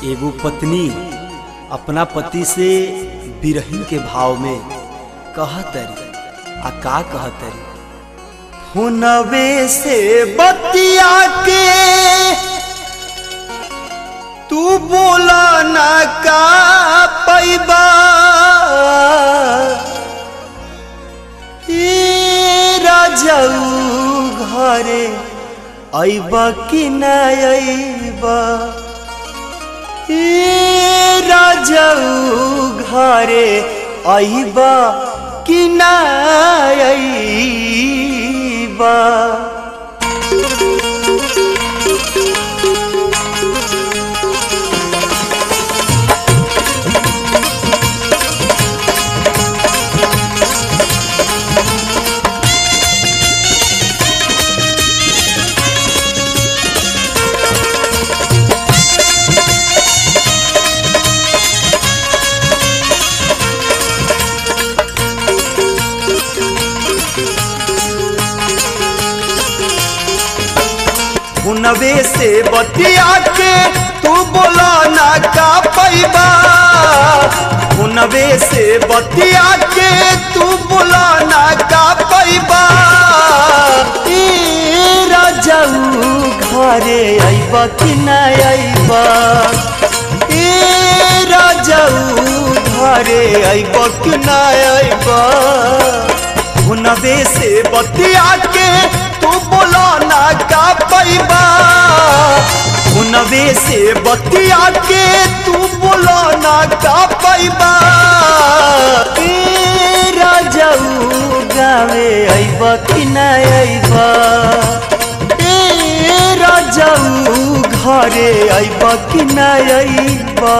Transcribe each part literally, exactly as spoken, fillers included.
एगो पत्नी अपना पति से बिरहिन के भाव में कहतरी आ का कहतरी। हुनवे से बतिया के तू बोला ना का पैबा, राजाऊ घरे अइबा कि न अइबा, राजाऊ घरे अइबा कि न अइबा। हुनवे से बतिया के तू बोला ना का पैबा, हुनवे से बतिया के तू बोला ना का पैबा, राजाऊ घरे अइबा कि न अइबा, राजाऊ घरे अइबा कि न अइबा। हुनवे से बतिया के तू बोला ना का पैबा, हुनवे से बतिया के तू बोला ना का पैबा, राजाऊ गावे अइबा कि न अइबा, राजाऊ घरे अइबा कि न अइबा।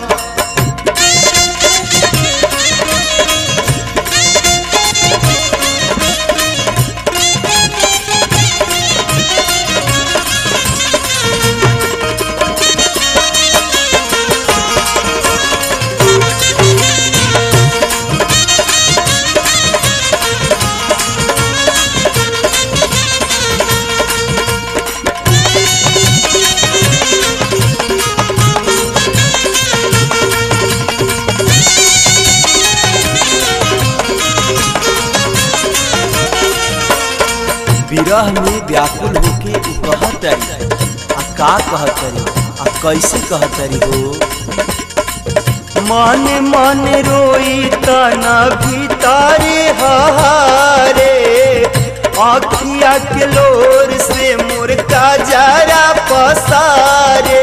विरह में व्याकुल होके कहतरी आ का कहतरी आ कैसे कहतरी हो। मन मन रोई तना भीतारे हारे, आँखिया के लोर से मोर का जरा पसारे,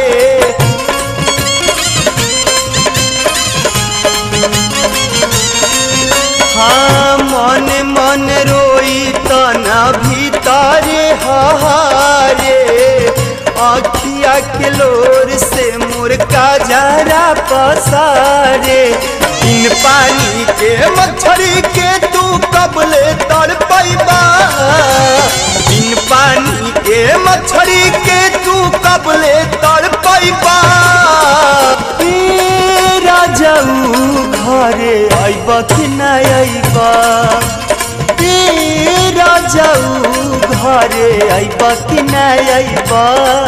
हाँ मन मन रोई तना भीतारे हारे, आँखिया के लोर से मोर का जरा पसारे। इन पानी के मछली के तू कबले तड़ पैबा, इन पानी के मछली के तू कबले तड़ पैबा, राजाऊ घरे अइबा कि न अइबा, राजाऊ घरे अइबा कि न अइबा।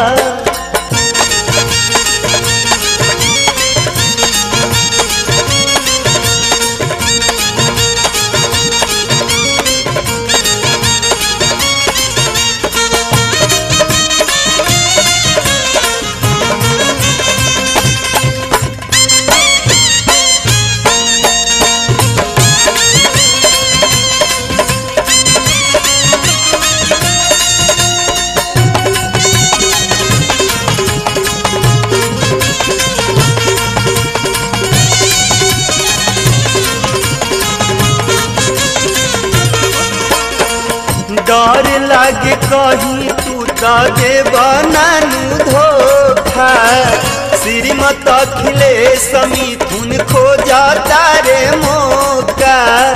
डर लागे कहीं तू तो देबा नानू धोखा, श्रीमत अखिलेश मिथुन खोजा तारे मौका।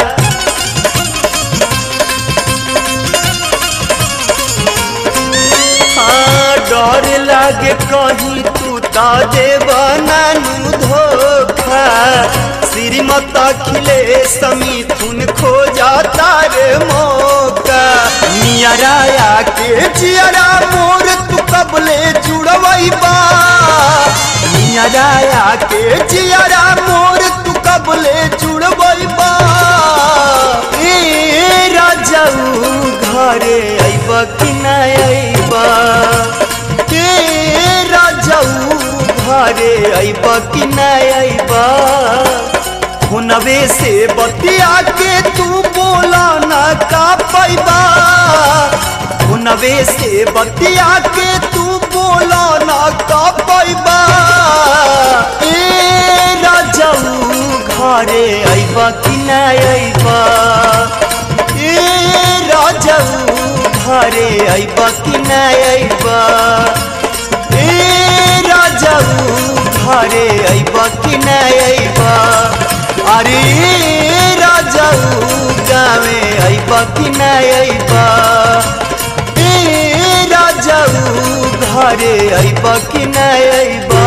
हाँ डर लागे कहीं तू तो देबा नानू धोखा, श्रीमत अखिलेश मिथुन खोजा तारे मौका। नियराया के जियरा मोर तू कबले जुड़वैबा, नियराया के जियारा मोर तू कबले जुड़बा ए राजाऊ घरे अइब कि ना अइब ए राजाऊ घरे अइब कि ना अइब हुनवे से बतिया के तू बोला ना का पैबा हुनवे से बतिया के तू बोला ना का पैबा ए राजाऊ घरे अइब कि ना अइब ए राजाऊ घरे अइब कि ना अइब ए राजाऊ घरे अइब कि ना अइब अरे राजाऊ गावे अइब कि ना अइब ए राजाऊ घरे अइब कि ना अइब।